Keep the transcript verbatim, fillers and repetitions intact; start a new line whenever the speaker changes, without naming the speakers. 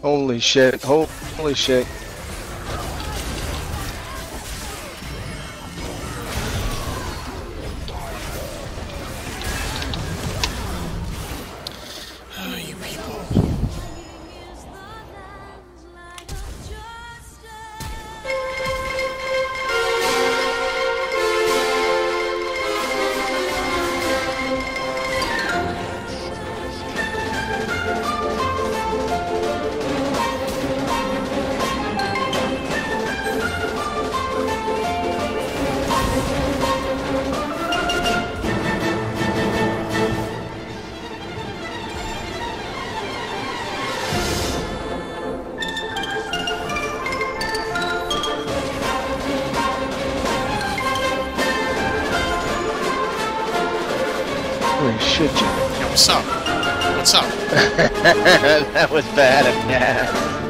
Holy shit. Holy shit.
Oh, you people.
Holy shit, Jimmy.
Yo, what's up? What's up?
That was bad.